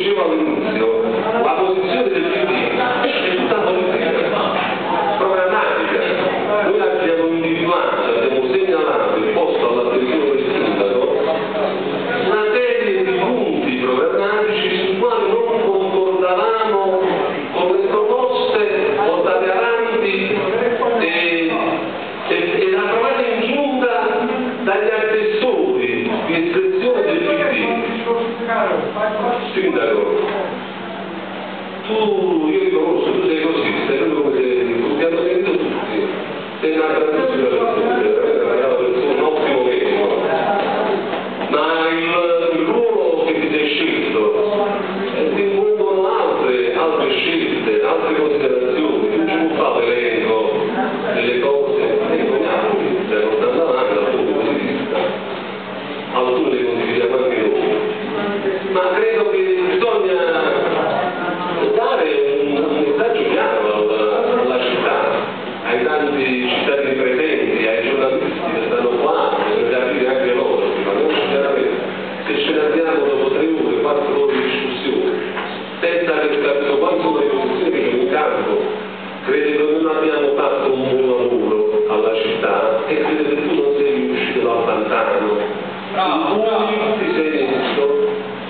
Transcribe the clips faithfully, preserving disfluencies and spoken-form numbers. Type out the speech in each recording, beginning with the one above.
dicevo all'inizio, la posizione del P D è tutta politica, programmatica. Noi abbiamo individuato, abbiamo segnalato e posto all'attenzione del sindaco una serie di punti programmatici sui quali non concordavamo con le proposte portate avanti e, e, e approvate in giunta dagli assessori di espressione del P D. Sindaco, tu, io ti conosco, tu sei così, sei proprio come sei, ti hanno sentito tutti, sei una grandissima persona, veramente un ottimo medico, ma il, il ruolo che ti sei scelto eh, ti impongono altre, altre scelte, altre considerazioni, tu ci può fare l'elenco delle cose, ne conosciamo, stiamo andando avanti dal punto di vista, alcune le condividiamo anche noi, ma credo che bisogna dare un, un messaggio chiaro alla, alla città, ai tanti cittadini presenti, ai giornalisti che stanno qua, bisogna capire anche loro, ma noi chiaramente se ce ne andiamo dopo tre ore, quattro ore di discussione, senza aver capito quali sono le posizioni che sono in campo, credo che non abbiamo fatto un buon lavoro alla città e credo che tu non sei riuscito dal pantano in cui ti sei messo,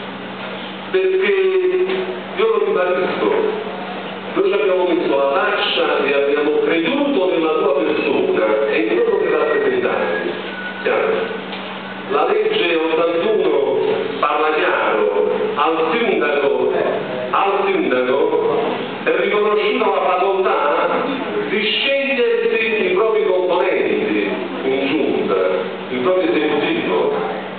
perché io lo ribadisco, noi ci abbiamo messo la faccia e abbiamo creduto nella tua persona e in quello che rappresentavi. La legge ottantuno parla chiaro, al sindaco, al sindaco è riconosciuta la facoltà di scegliersi i propri componenti in giunta, il proprio esecutivo.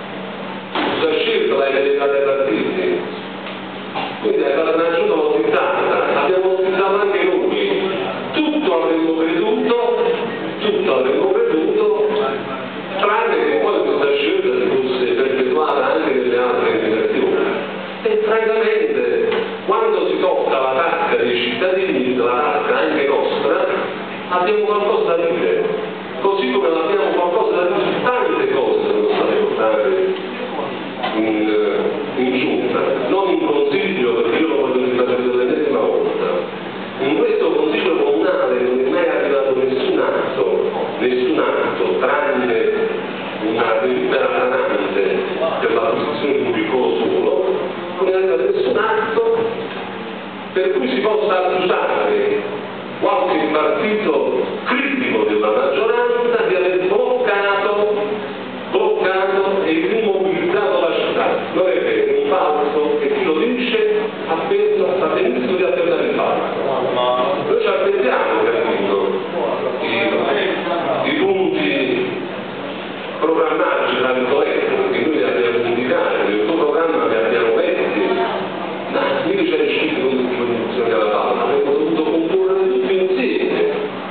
La scelta l'hai delegata ai partiti, quindi è stata una giunta lottata, abbiamo lottato anche noi, tutto avremmo creduto, tutto avremmo creduto, tranne che poi questa scelta si fosse perpetuata anche nelle altre indicazioni. E francamente, quando si tocca la tasca dei cittadini, la tasca anche nostra, abbiamo qualcosa da dire, così come abbiamo qualcosa da dire su tante cose che sono state portate in, in giunta, non in consiglio, perché io lo voglio ripetere l'ennesima volta. In questo consiglio comunale non è mai arrivato nessun atto, nessun atto, tranne una delibera planante per la posizione di un piccolo solo, non è arrivato nessun atto per cui si possa accusare qualche partito critico della maggioranza di aver bloccato, bloccato e immobilizzato la città. Non è vero, è un falso, e chi lo dice ha benissimo di affermare il falso. Noi ci aspettiamo, capito, i, i punti programmatici, tra virgolette, che noi li abbiamo indicati, nel tuo programma li abbiamo metti, ma mica c'è riuscito con il funzione della palla, avremmo dovuto comporre tutti insieme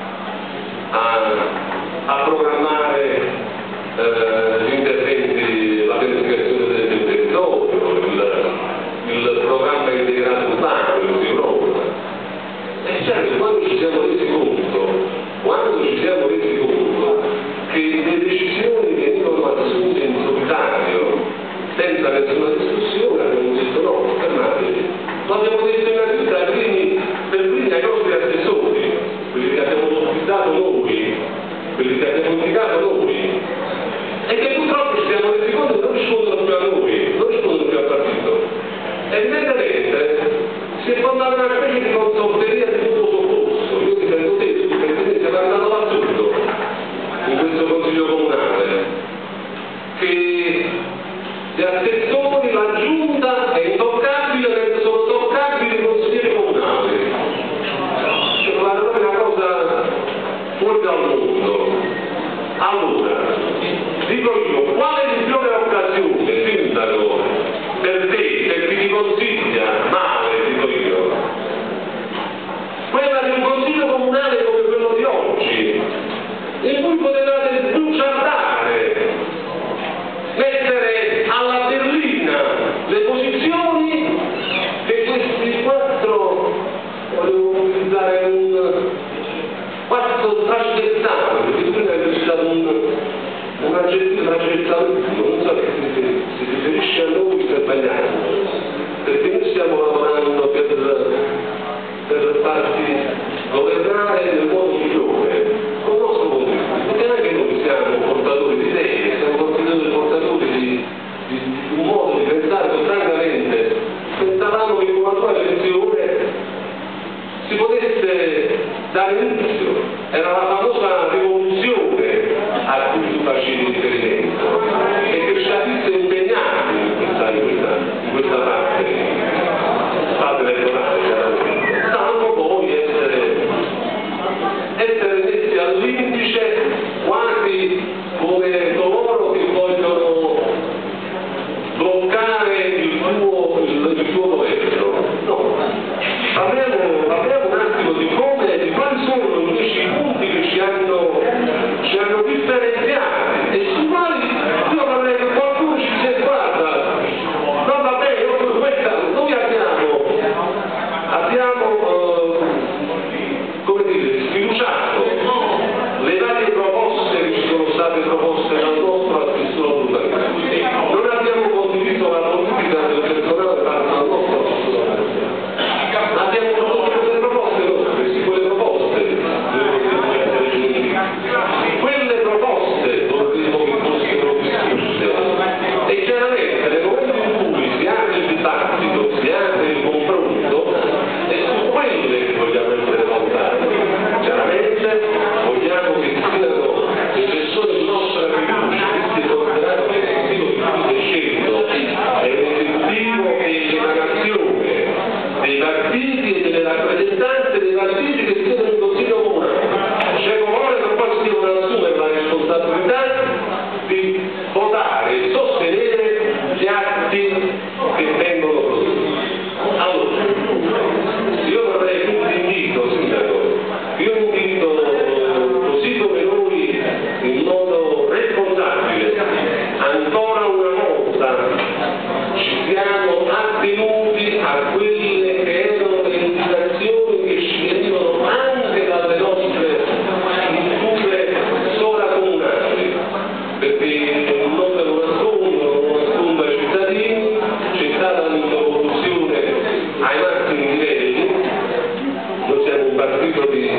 a, a programmare eh, gli interventi, la pianificazione del, del territorio, il, il programma integrato urbano di Europa. E certo, quando ci siamo resi conto, quando ci siamo resi conto che le decisioni venivano assunte in solitario, senza nessuna discussione, abbiamo detto no, fermatevi. Lo abbiamo detto innanzitutto ai primi, per primi ai nostri assessori, quelli che abbiamo utilizzato noi, quelli che abbiamo indicato noi, e che purtroppo ci siamo resi conto che non rispondono più a noi, non rispondono più al partito. Evidentemente si è formata una specie di consorteria di tutto soccorso. Io ti prendo te, tu ti prendi te, siamo andati all'assurdo in questo consiglio comunale, che gli assessori, la giunta è intoccabile perché sono toccabili i consiglieri comunali. Cioè, è una cosa fuori dal mondo. Allora, dico io, qual è la migliore occasione, sindaco, per te, per chi ti consiglia male, dico io? Quella di un consiglio comunale come quello di oggi, in cui potevate bugiardare, mettere alla berlina le posizioni che questi quattro, volevo utilizzare un quattro trasversali, perché prima è stato un, un aggettivo trasversale, non so se si riferisce a noi per sbagliare, perché noi noi stiamo lavorando per, per farti governare nel modo migliore, con il nostro punto di vista, perché anche noi siamo portatori di idee, siamo portatori, portatori di, di, di un modo di pensare che francamente pensavamo che con la tua elezione si potesse dare inizio, era la famosa rivoluzione a cui tu facevi riferimento e che ci avesse impegnati in questa, in questa, in questa parte, parte elettorale, chiaramente. Salvo poi essere, essere messi all'indice quasi come coloro che vogliono bloccare il tuo, il, il tuo governo. No, parliamo, parliamo un attimo di come, di quali sono invece i punti che ci hanno, ci hanno differenziati e su quali io vorrei che qualcuno ci dicesse guarda, no va bene, noi abbiamo, abbiamo eh, come dire, sfiduciato le varie proposte che ci sono state proposte dal nostro assessore urbanismo. Non abbiamo condiviso la politica del personale fatta dal nostro assessore. Abbiamo proposto delle proposte nostre, sì, quelle proposte dovevano essere giudicate. Quelle proposte vorremmo che fossero discusse. E chiaramente nel momento in cui si apre il dibattito, si apre il confronto, è su quelle che vogliamo essere valutati. Chiaramente vogliamo che siano le persone di nostra fiducia, che si considerano l'esecutivo di cui si è scelto, è un esecutivo che è l'emanazione dei partiti e delle rappresentanze dei partiti che siano in consiglio comunale. C'è coloro che poi si devono assumere la responsabilità di votare e sostenere gli atti che vengono prodotti. Allora, io vorrei quindi invito, sindaco, io invito così come noi in modo responsabile ancora una volta ci siamo attenuti a quelle che erano le indicazioni che ci venivano anche dalle nostre strutture sovracomunali, perché non te lo nascondo, non nascondo ai cittadini, c'è stata un'interlocuzione ai massimi livelli, noi siamo un partito di,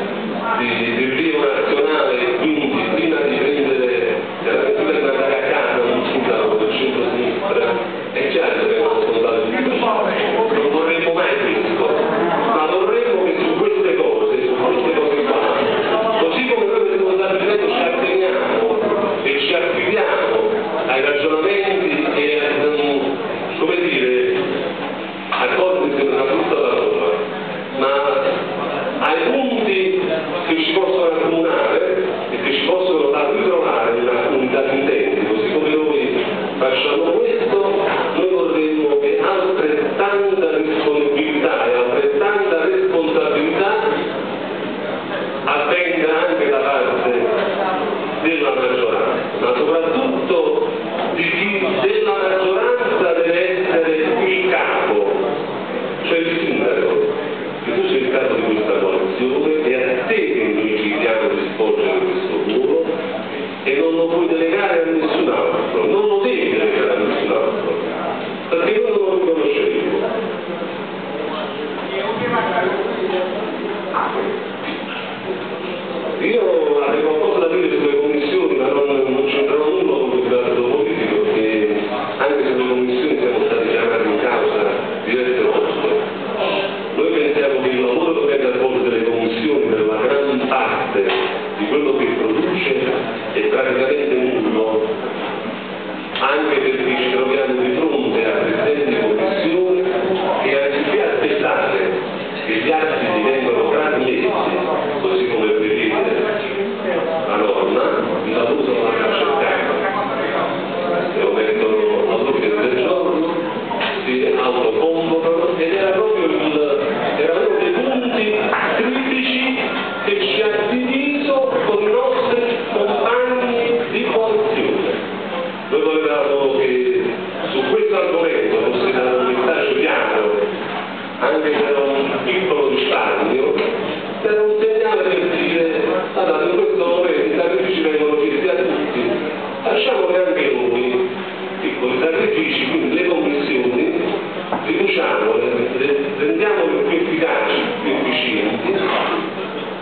di, di rilievo nazionale e quindi prima di prendere, prima di andare a casa un sindaco del centro-sinistra, è chiaro che non sono state tutte, non vorremmo mai questo, ma vorremmo che su queste cose, su queste cose qua, così come noi per responsabilità ci atteniamo e ci affidiamo ai ragionamenti e a, come dire, accordi sembra una brutta parola, ma ai punti che ci possono accomunare e che ci possono far ritrovare una unità di intenti, così come noi facciamo questo, noi vorremmo che altrettanta disponibilità e altrettanta responsabilità avvenga anche da parte della maggioranza, ma soprattutto di chi della maggioranza deve essere il capo, cioè il sindaco, che tu sei il capo di questa coalizione e a te che noi chiediamo di svolgere questo ruolo e non lo puoi delegare a nessun altro, non lo devi delegare a nessun altro, perché noi non lo riconosceremo. Io avevo qualcosa da dire sulle commissioni, ma non, non c'entrano nulla con il dibattito politico, perché anche se le commissioni siamo stati chiamati in causa diverse volte, noi pensiamo che il lavoro che venga svolto delle commissioni per la gran parte di quello che produce è praticamente nullo, anche perché ci troviamo di fronte a presidenti di commissione che anziché aspettare che gli atti divengano trasmessi, così come prevede la norma, la usano la cercata e lo mettono all'ordine del giorno, si autoconvocano ed era proprio il, erano dei punti critici che ci ha diviso con i nostri compagni di coalizione. Noi volevamo che su questo argomento fosse dato un messaggio chiaro, anche se era un piccolo risparmio, era un segnale per dire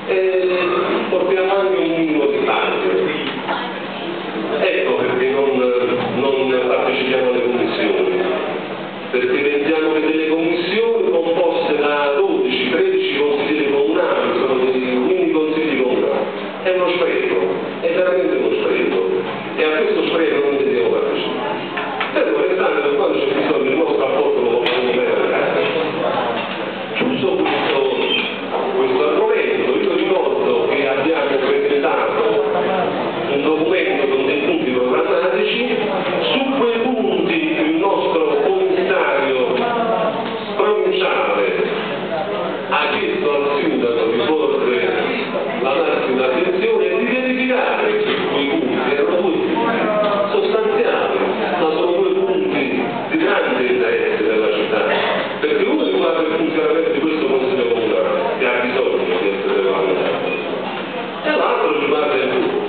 e portiamo anche un minimo di taglio. Ecco perché non, non partecipiamo alle commissioni, perché pensiamo che delle commissioni composte da dodici tredici consiglieri comunali, sono dei mini consigli comunali, è uno spreco, è veramente uno spreco, e a questo spreco non dobbiamo partecipare. Però pensate che quando c'è bisogno del nostro apporto lo possiamo mettere, giusto questo, questo argomento. Io ricordo che abbiamo presentato un documento con dei punti programmatici, su quei punti il nostro commissario provinciale ha chiesto al sindaco di porre la massima attenzione e di verificare quei punti, erano due sostanziali, ma sono due punti di grande interesse della città, perché uno riguarda il funzionamento di questo Consiglio Comunale che ha bisogno di essere regolamentato e l'altro riguarda il pubblico,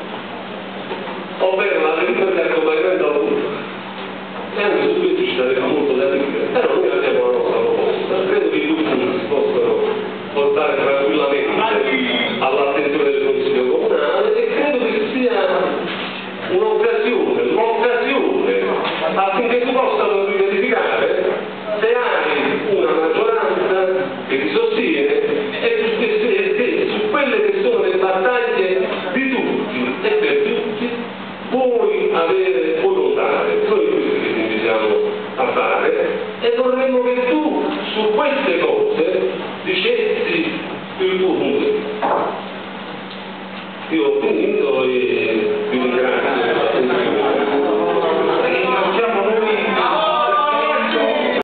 ovvero la delibera di accompagnamento al pubblico. E anche su questo ci sarebbe molto da dire, però noi abbiamo la nostra proposta. Credo che i due punti si possano portare tranquillamente all'attenzione del Consiglio Comunale e credo che sia un'occasione, l'occasione affinché tu possa verificare se hai una maggioranza che ti sostiene e se su quelle che sono le battaglie di tutti e per tutti puoi avere, puoi contare. Noi questo che ti invitiamo a fare e vorremmo che tu su queste cose dicessi il tuo punto. Io ho finito e